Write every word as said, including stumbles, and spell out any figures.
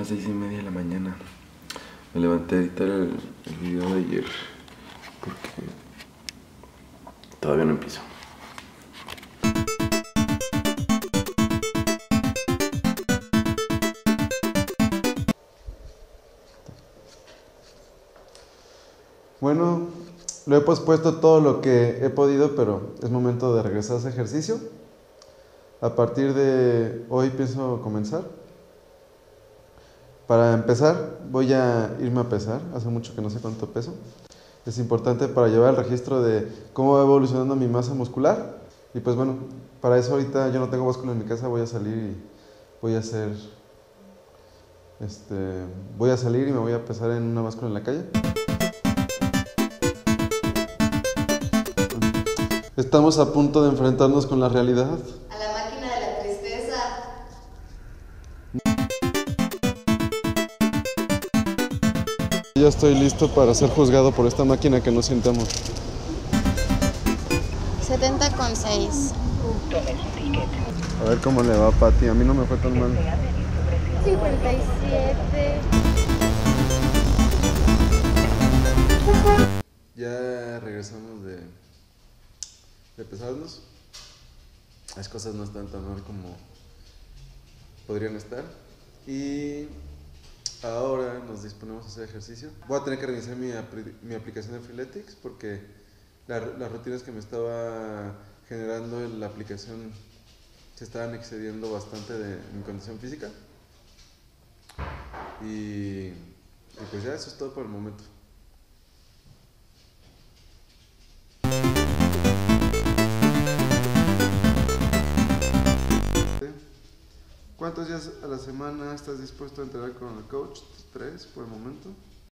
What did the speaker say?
las seis y media de la mañana. Me levanté a editar el, el video de ayer porque todavía no empiezo. Bueno, lo he pospuesto todo lo que he podido, pero es momento de regresar a ese ejercicio. A partir de hoy pienso comenzar. Para empezar, voy a irme a pesar. Hace mucho que no sé cuánto peso. Es importante para llevar el registro de cómo va evolucionando mi masa muscular. Y pues bueno, para eso ahorita yo no tengo báscula en mi casa, voy a salir y voy a hacer... Este, voy a salir y me voy a pesar en una báscula en la calle. Estamos a punto de enfrentarnos con la realidad. A la máquina de la tristeza. Ya estoy listo para ser juzgado por esta máquina que no siente amor. setenta con seis. A ver cómo le va a Pati, a mí no me fue tan mal. cincuenta y siete. Ya regresamos de, de pesarnos. Las cosas no están tan mal como podrían estar. Y ahora nos disponemos a hacer ejercicio. Voy a tener que reiniciar mi, mi aplicación de Freeletics porque la, las rutinas que me estaba generando en la aplicación se estaban excediendo bastante de mi condición física. Y, y pues ya eso es todo por el momento. ¿Cuántos días a la semana estás dispuesto a entrenar con el coach? Tres por el momento.